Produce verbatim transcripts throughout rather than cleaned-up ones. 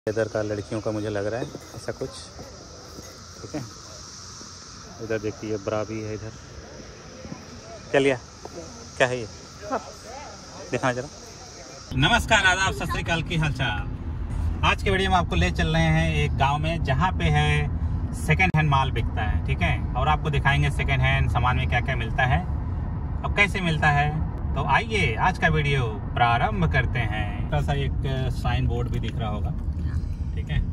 इधर का लड़कियों का मुझे लग रहा है ऐसा कुछ, ठीक है। इधर देखिए ब्रा भी है इधर। क्या लिया, क्या है ये, दिखाना जरा। नमस्कार, आदाब, सत श्री अकाल की हालचाल। आज के वीडियो में आपको ले चल रहे हैं एक गांव में जहां पे है सेकेंड हैंड माल बिकता है, ठीक है। और आपको दिखाएंगे सेकेंड हैंड सामान में क्या क्या मिलता है और कैसे मिलता है। तो आइए आज का वीडियो प्रारंभ करते हैं। थोड़ा सा एक साइन बोर्ड भी दिख रहा होगा, ठीक है।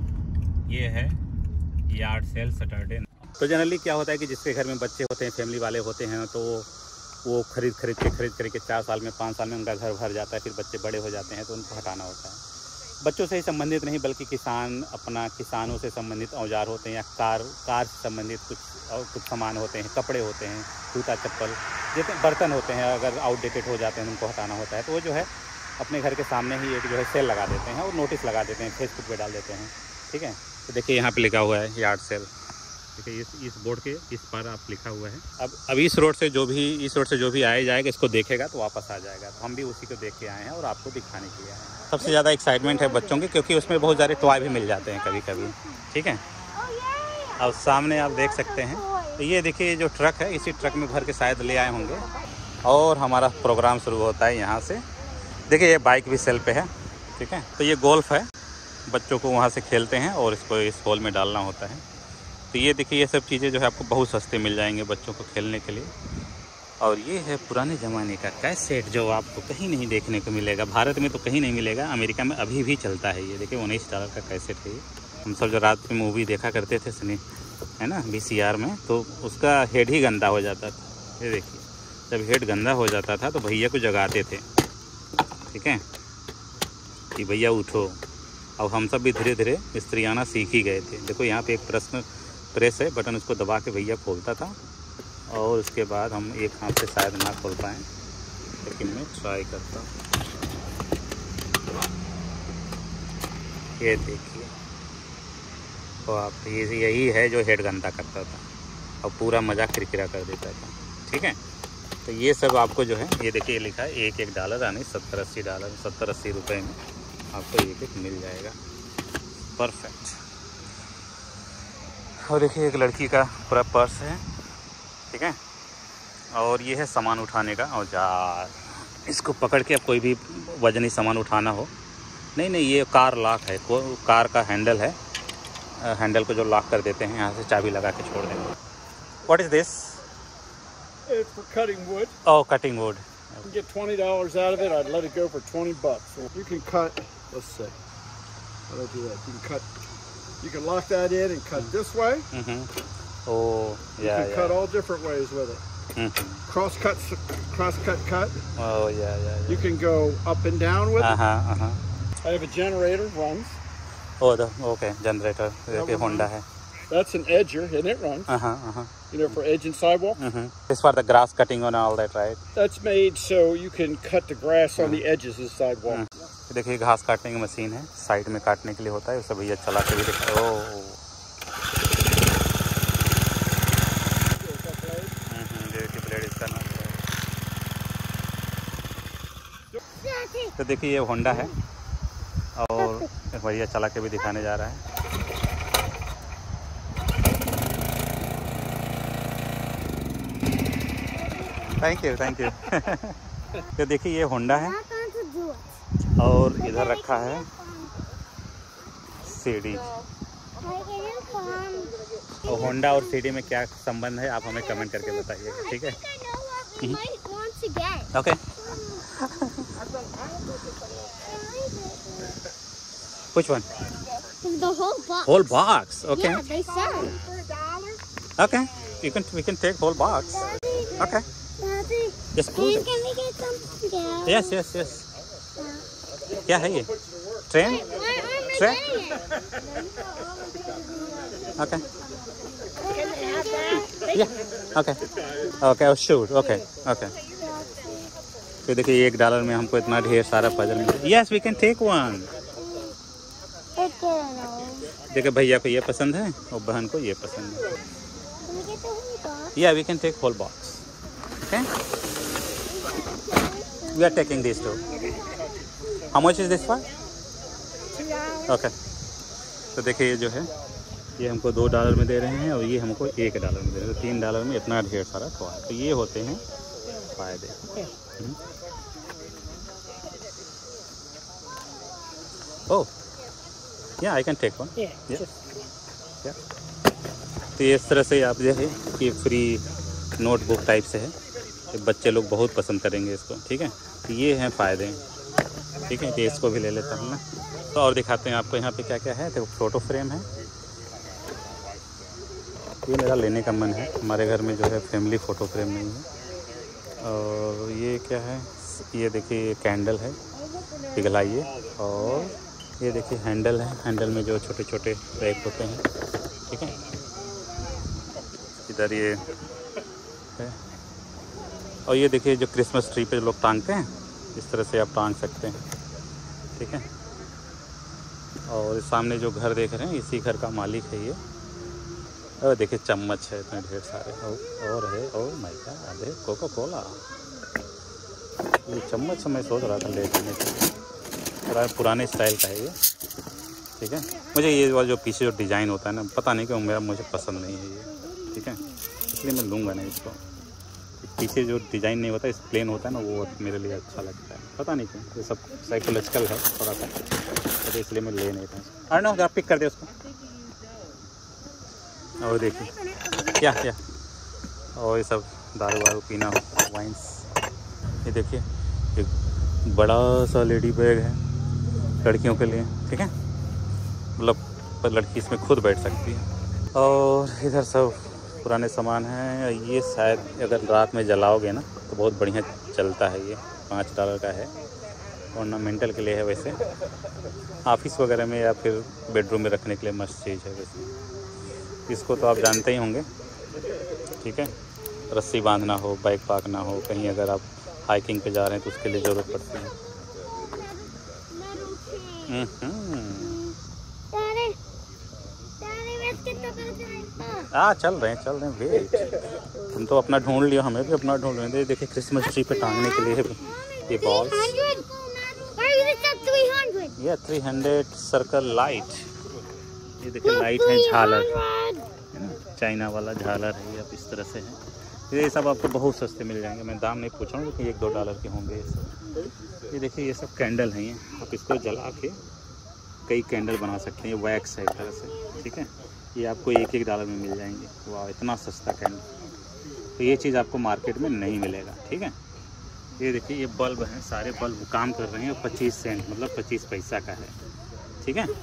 ये है यार्ड सेल सैटरडे। तो जनरली क्या होता है कि जिसके घर में बच्चे होते हैं, फैमिली वाले होते हैं, तो वो खरीद खरीद के खरीद खरीद के चार साल में पाँच साल में उनका घर भर जाता है। फिर बच्चे बड़े हो जाते हैं तो उनको हटाना होता है। बच्चों से ही संबंधित नहीं बल्कि किसान अपना किसानों से संबंधित औजार होते हैं, या कार कार से संबंधित कुछ और कुछ सामान होते हैं, कपड़े होते हैं, जूता चप्पल, जैसे बर्तन होते हैं, अगर आउटडेटेड हो जाते हैं उनको हटाना होता है। तो वो जो है अपने घर के सामने ही एक जो है सेल लगा देते हैं और नोटिस लगा देते हैं, फेसबुक पे डाल देते हैं, ठीक है। तो देखिए यहाँ पे लिखा हुआ है यार्ड सेल, ठीक है। इस इस बोर्ड के इस पर आप लिखा हुआ है। अब अब इस रोड से जो भी इस रोड से जो भी आया जाएगा इसको देखेगा तो वापस आ जाएगा। तो हम भी उसी को देख के आए हैं और आपको दिखाने के लिए आए हैं। सबसे ज़्यादा एक्साइटमेंट है बच्चों की, क्योंकि उसमें बहुत सारे टॉय भी मिल जाते हैं कभी कभी, ठीक है। अब सामने आप देख सकते हैं, तो ये देखिए जो ट्रक है, इसी ट्रक में भर के शायद ले आए होंगे और हमारा प्रोग्राम शुरू होता है यहाँ से। देखिए ये बाइक भी सेल पे है, ठीक है। तो ये गोल्फ है, बच्चों को वहाँ से खेलते हैं और इसको इस होल में डालना होता है। तो ये देखिए ये सब चीज़ें जो है आपको बहुत सस्ते मिल जाएंगे बच्चों को खेलने के लिए। और ये है पुराने ज़माने का कैसेट जो आपको कहीं नहीं देखने को मिलेगा, भारत में तो कहीं नहीं मिलेगा, अमेरिका में अभी भी चलता है। ये देखिए उन्नीस डॉलर का कैसेट है ये। हम सब जो रात में मूवी देखा करते थे सुनी है ना वी सी आर में, तो उसका हेड ही गंदा हो जाता था। ये देखिए जब हेड गंदा हो जाता था तो भैया को जगाते थे, ठीक है, कि भैया उठो। अब हम सब भी धीरे धीरे स्त्री आना सीख ही गए थे। देखो यहाँ पे एक प्रश्न प्रेस है, बटन उसको दबा के भैया खोलता था और उसके बाद हम एक हाथ से शायद ना खोल पाएँ, लेकिन मैं ट्राई करता हूँ। ये देखिए, तो आप ये यही है जो हेड गंदा करता था और पूरा मज़ा किरकिरा कर देता था, ठीक है। तो ये सब आपको जो है ये देखिए लिखा है एक एक डॉलर यानी सत्तर अस्सी डॉलर सत्तर अस्सी रुपये में आपको एक एक मिल जाएगा, परफेक्ट। और देखिए एक लड़की का पूरा पर्स है, ठीक है। और ये है सामान उठाने का औजार। इसको पकड़ के अब कोई भी वजनी सामान उठाना हो, नहीं नहीं ये कार लॉक है, कार का हैंडल है, हैंडल को जो लॉक कर देते हैं यहाँ से चाबी लगा के छोड़ देंगे। What is this? It's for cutting wood. Oh, cutting wood. You can get twenty dollars out of it. I'd let it go for twenty bucks. You can cut. Let's see. How do I do that? You can cut. You can lock that in and cut mm-hmm. this way. Mm-hmm. Oh, yeah. You can yeah. cut all different ways with it. Mm-hmm. Cross cut, cross cut, cut. Oh, yeah, yeah. yeah. You can go up and down with uh-huh, it. Uh-huh. I have a generator runs. Oh, the okay generator. ये Honda है. That's an edger and it runs. Uh-huh, uh-huh. You know, for edge and sidewalk. Mm-hmm. It's for the grass cutting and all that, right? That's made so you can cut the grass on the edges of the sidewalk. Mm-hmm. देखिए घास काटने की machine है, side में काटने के लिए होता है, उसे भैया चला के भी दिखा। ओह, देखिए ब्लेड इसका ना। तो देखिए ये होंडा है और भैया चला के भी दिखाने जा रहा है। Thank you thank you. तो देखिए ये होंडा है और इधर रखा है सीडी। और होंडा और सीडी में क्या संबंध है आप हमें कमेंट करके बताइएगा, ठीक है। Okay Which one? The whole box. Whole box. Okay. Yeah, they sell. Okay. You can we can take whole box. Okay. Daddy, Just close it. can we get something else? Yes, yes, yes. क्या है ये? Train? Train? Okay. Yeah. Okay. Okay. Oh, shoot. Okay. Okay. तो देखिए एक dollar में हमको इतना ढेर सारा पजल मिला। Yes, we can take one. देखिए भैया को ये पसंद है और बहन को ये पसंद है। Yeah, we can take whole box. Okay. We are taking these two. How much is this for? Two dollars. Okay. तो देखिए ये जो है ये हमको दो डॉलर में दे रहे हैं और ये हमको एक डॉलर में दे रहे हैं, तो तीन डॉलर में इतना ढेर सारा टॉय। तो ये होते हैं फ़ायदे। ओह या आई कैन टेक वन। तो ये इस तरह से आप जो है कि फ्री नोटबुक टाइप से है, तो बच्चे लोग बहुत पसंद करेंगे इसको। ठीक है, तो ये हैं फ़ायदे। ठीक है, तो इसको भी ले लेता हूँ मैं। तो और दिखाते हैं आपको यहाँ पे क्या क्या है। तो फ़ोटो फ्रेम है, ये मेरा लेने का मन है। हमारे घर में जो है फैमिली फ़ोटो फ्रेम नहीं है। और ये क्या है, ये देखिए कैंडल है, पिघलाइए। और ये देखिए हैंडल है, हैंडल में जो छोटे छोटे रैक होते हैं। ठीक है, इधर ये है। और ये देखिए जो क्रिसमस ट्री पे लोग टांगते हैं, इस तरह से आप टांग सकते हैं। ठीक है, और सामने जो घर देख रहे हैं इसी घर का मालिक है ये। और देखिए चम्मच है इतने ढेर सारे। और है ओ माय गॉड, है कोका कोला। ये चम्मच मैं सोच रहा था ले जाने के लिए, थोड़ा पुराने स्टाइल का है ये। ठीक है, मुझे ये वाला जो पीछे जो डिज़ाइन होता है ना, पता नहीं क्यों मेरा मुझे पसंद नहीं है ये। ठीक है, इसलिए मैं लूँगा नहीं इसको। पीछे जो डिज़ाइन नहीं होता, इस प्लेन होता है ना, वो मेरे लिए अच्छा लगता है। पता नहीं क्यों, ये सब साइकोलॉजिकल है थोड़ा सा, तो इसलिए मैं ले नहीं था। अरे ना, आप पिक कर दे उसको। और देखिए क्या क्या, और ये सब दारू वारू पीना, वाइन्स। ये देखिए एक बड़ा सा लेडी बैग है लड़कियों के लिए। ठीक है, मतलब लड़की इसमें खुद बैठ सकती है। और इधर सब पुराने सामान हैं। ये शायद अगर रात में जलाओगे ना तो बहुत बढ़िया चलता है। ये पाँच डॉलर का है, ऑर्नामेंटल के लिए है। वैसे ऑफिस वगैरह में या फिर बेडरूम में रखने के लिए मस्त चीज़ है। वैसे इसको तो आप जानते ही होंगे। ठीक है, रस्सी बांधना हो, बाइक पार्कना हो, कहीं अगर आप हाइकिंग पे जा रहे हैं तो उसके लिए ज़रूरत पड़ती है। हाँ चल रहे हैं चल रहे हैं वेट। तुम तो अपना ढूंढ लियो, हमें भी अपना ढूंढ रहे हैं। देखिए क्रिसमस ट्री पे टांगने के लिए ये बॉल्स, ये थ्री हंड्रेड सर्कल लाइट। ये देखिए लाइट है, झालर है ना, चाइना वाला झालर है। ये अब इस तरह से है। ये सब आपको बहुत सस्ते मिल जाएंगे। मैं दाम नहीं पूछ रहा हूँ, लेकिन एक दो डॉलर के होंगे ये सब। ये देखिए ये सब कैंडल हैं। ये आप इसको जला के कई कैंडल बना सकते हैं। वैक्स है एक तरह से। ठीक है, ये आपको एक एक डॉलर में मिल जाएंगे। वाह, इतना सस्ता कैंडल। तो ये चीज़ आपको मार्केट में नहीं मिलेगा। ठीक है, ये देखिए ये बल्ब हैं, सारे बल्ब काम कर रहे हैं। पच्चीस सेंट मतलब पच्चीस पैसा का है। ठीक है,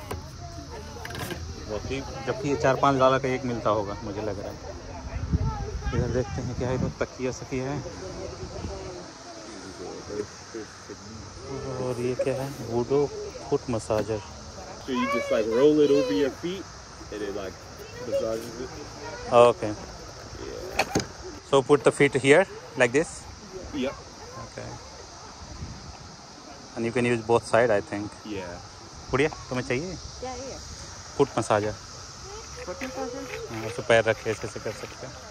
जबकि जबकि ये चार पाँच डॉलर का एक मिलता होगा मुझे लग रहा है। इधर देखते हैं क्या है, इधर तकिया सकिया है। और ये क्या है, wooden foot massager. So you just like roll it over your feet and it like massages it. Okay. Yeah. So put the feet here like this. Yep. Okay. And you can use both side, I think. Yeah. गुड़िया तुम्हें चाहिए? क्या है ये? Foot massager. Foot massager? हाँ, उसको पैर रख के ऐसे ऐसे कर सकते हैं।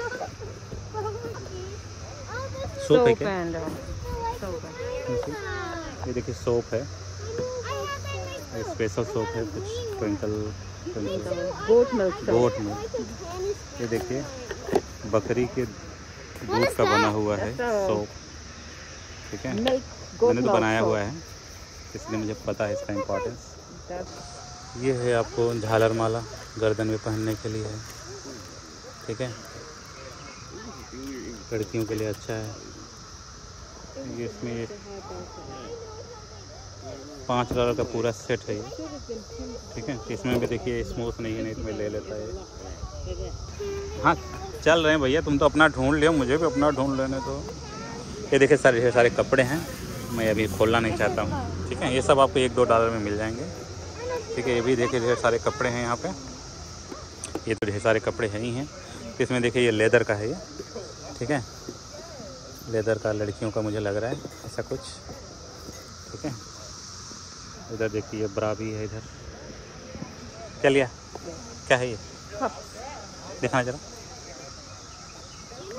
सोप है क्या? सोप है। ये देखिए सोप है, स्पेशल सोप है कुछ। Twinkle goat milk. Goat milk. ये देखिए बकरी के दूध का बना हुआ है सोप। ठीक है, मैंने तो बनाया हुआ है इसलिए मुझे पता है इसका इम्पोर्टेंस। ये है आपको झालर माला गर्दन में पहनने के लिए है। ठीक है, लड़कियों के लिए अच्छा है ये। इसमें ये पाँच डॉलर का पूरा सेट है ये। ठीक है, इसमें भी देखिए स्मूथ नहीं है, नहीं इसमें ले लेता है। हाँ चल रहे हैं भैया, तुम तो अपना ढूंढ लियो, मुझे भी अपना ढूंढ लेने दो। ये देखिए सारे ढेर सारे कपड़े हैं, मैं अभी खोलना नहीं चाहता हूँ। ठीक है, ये सब आपको एक दो डॉलर में मिल जाएंगे। ठीक है, ये भी देखिए ढेर सारे कपड़े हैं यहाँ पे। ये तो ढेर सारे कपड़े हैं ही हैं। इसमें देखिए ये लेदर का है ये। ठीक है, लेदर का लड़कियों का मुझे लग रहा है ऐसा कुछ। ठीक है, इधर देखिए ब्रा भी है इधर। क्या लिया, क्या है ये, दिखाना जरा।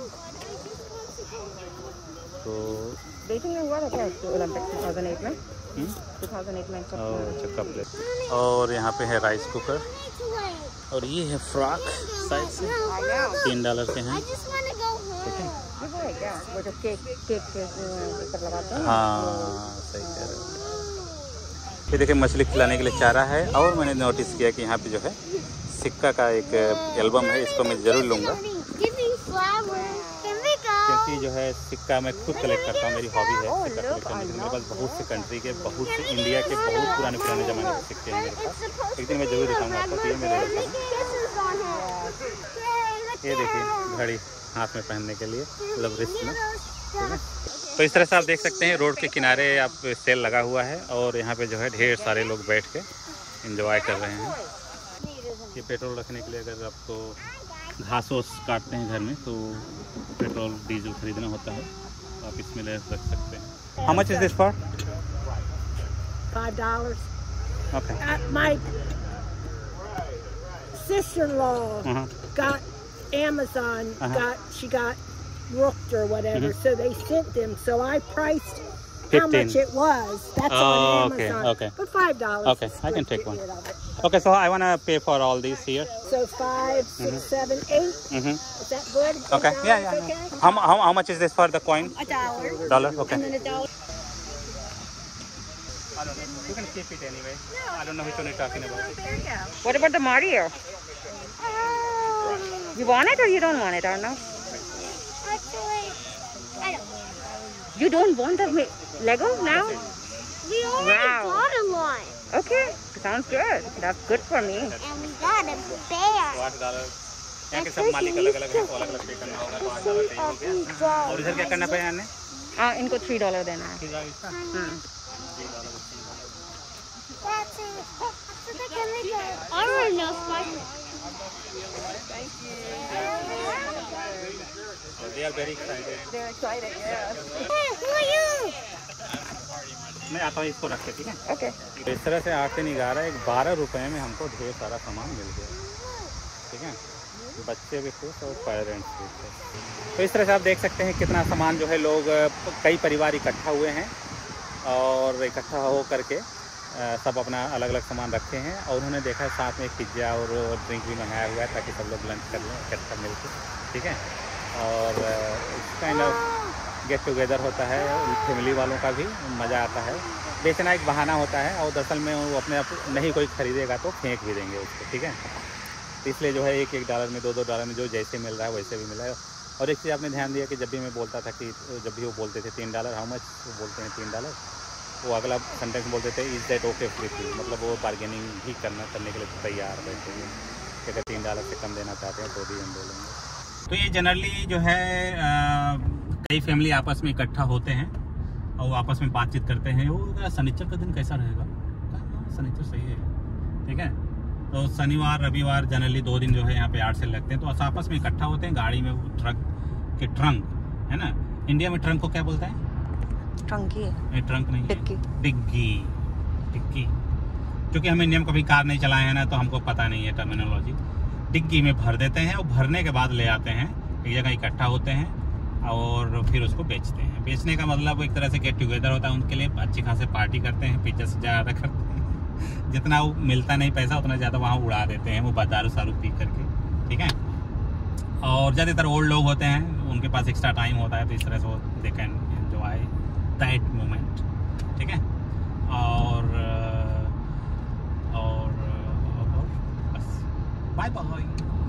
तो बीजिंग में हुआ था क्या ओलंपिक्स में दो हज़ार आठ में? two thousand eight में और अच्छा कप प्लेट। और यहाँ पे है राइस कुकर, और ये है फ्रॉक साइड से तीन डॉलर के हैं। I just want to go home. ठीक है, वो क्या वो जो केक केक के ऊपर लगाते हैं। हाँ सही कह रहे हो। ये देखिए मछली खिलाने के लिए चारा है, और मैंने नोटिस किया कि यहाँ पे जो है सिक्का का एक एल्बम है, इसको मैं ज़रूर लूँगा, Give me flowers. Can we go? क्योंकि जो है सिक्का मैं खुद कलेक्ट करता हूँ, मेरी हॉबी है सिक्का कलेक्ट करने की। मेरे पास बहुत से कंट्री के, बहुत से इंडिया के बहुत पुराने पुराने ज़माने के सिक्के हैं मेरे पास। एक दिन मैं ज़रूर दिखाऊंगा आपको। तो ये मेरे Kisses on him. Yay, look ये देखिए घड़ी हाथ में पहनने के लिए, मतलब रिस्ट में, ठीक है। तो इस तरह से आप देख सकते हैं रोड के किनारे आप सेल लगा हुआ है, और यहाँ पे जो है ढेर सारे लोग बैठ के एंजॉय कर रहे हैं। ये पेट्रोल रखने के लिए अगर आपको घास वास काटते हैं घर में तो पेट्रोल डीजल खरीदना होता है, तो आप इसमें ले रख सकते हैं। How much is this for? Five dollars. Okay. Uh, my sister-in-law Uh-huh. got Amazon. Uh-huh. Got she got rooked or whatever, Mhm. so they sent them. So I priced how fifteen. much it was. That's Oh, on okay, Amazon. okay. But five dollars. Okay, is I can good take to one. get rid of it. Okay, so I wanna pay for all these here. So five, six, seven, eight. Mm-hmm. Is that good? Eight Okay. Yeah, dollars, yeah. okay? How, how how much is this for the coin? A dollar. Dollar. Okay. And then a dollar. I don't know. You can keep it anyway. I don't know which one you're talking about. What about the Mario? You want it or you don't want it, or no? Actually, I don't. You don't want the ma- Lego now? We already Wow. got a one. Okay, sounds good. That's good for me. And we got a bear. आठ dollar. यहाँ के सब मालिक अलग अलग हैं, तो अलग अलग पे करना होगा, तो आठ डॉलर चाहिए हो गया। और इधर क्या करना पड़ा यार ने? हाँ, इनको three dollar देना है। ठीक है इसका? हाँ। That's it. So they can make a... I don't know, Spider. They are very excited. They're excited, yeah. Hey, who are you? मैं आता हूँ इसको रख के, ठीक है? Okay. तो इस तरह से आठ से निगारा एक बारह रुपए में हमको ढेर सारा सामान मिल गया, ठीक है। बच्चे भी खुश और पेरेंट्स भी खुश। तो इस तरह से आप देख सकते हैं कितना सामान जो है लोग, कई परिवार इकट्ठा हुए हैं और इकट्ठा हो करके सब अपना अलग अलग सामान रखे हैं, और उन्होंने देखा साथ में पिज्ज़ा और ड्रिंक भी मंगाया हुआ है ताकि सब लोग लंच कर लें इकट्ठा मिल के, ठीक है। और इस काइंड ऑफ गेट टुगेदर होता है, फैमिली वालों का भी मज़ा आता है। बेचना एक बहाना होता है, और दरअसल में वो अपने आप नहीं कोई ख़रीदेगा तो फेंक भी देंगे उसको, ठीक है। तो इसलिए जो है एक एक डॉलर में, दो दो डॉलर में जो जैसे मिल रहा है वैसे भी मिला है। और एक चीज़ आपने ध्यान दिया कि जब भी मैं बोलता था कि जब भी वो बोलते थे तीन डॉलर हाउ मच, वो बोलते हैं तीन डॉलर, वो अगला सेंटेंस बोलते थे is that okay with you, मतलब वो बार्गेनिंग भी करना करने के लिए तैयार बैठे हुए कि अगर तीन डॉलर से कम देना चाहते हैं तो भी हम बोलेंगे। तो ये जनरली जो है आ, कई फैमिली आपस में इकट्ठा होते हैं और वो आपस में बातचीत करते हैं। वो शनिचर का दिन कैसा रहेगा? शनिचर सही है, ठीक है। तो शनिवार रविवार जनरली दो दिन जो है यहाँ पे आठ से लगते हैं, तो आपस में इकट्ठा होते हैं गाड़ी में, वो ट्रक के ट्रंक है ना, इंडिया में ट्रंक को क्या बोलते हैं? ट्रंकी है। नहीं ट्रंक नहीं, डिक्की। डिग्गी, डिग्गी। क्योंकि हम इंडिया में कभी कार नहीं चलाए हैं ना, तो हमको पता नहीं है टर्मिनोलॉजी। डिग्गी में भर देते हैं और भरने के बाद ले आते हैं, एक जगह इकट्ठा होते हैं और फिर उसको बेचते हैं। बेचने का मतलब एक तरह से गेट टुगेदर होता है उनके लिए, अच्छी खासी पार्टी करते हैं, पिज्जा से ज़्यादा करते हैं। जितना वो मिलता नहीं पैसा उतना ज़्यादा वहाँ उड़ा देते हैं वो दारू सारू पी करके, ठीक है। और ज़्यादातर ओल्ड लोग होते हैं, उनके पास एक्स्ट्रा टाइम होता है, तो इस तरह से वो they can enjoy that moment, ठीक है। और और, और बस बाय बाय।